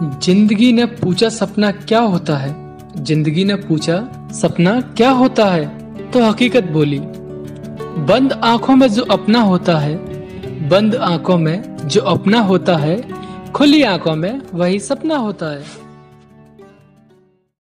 जिंदगी ने पूछा सपना क्या होता है। जिंदगी ने पूछा सपना क्या होता है, तो हकीकत बोली, बंद आंखों में जो अपना होता है, बंद आंखों में जो अपना होता है, खुली आंखों में वही सपना होता है।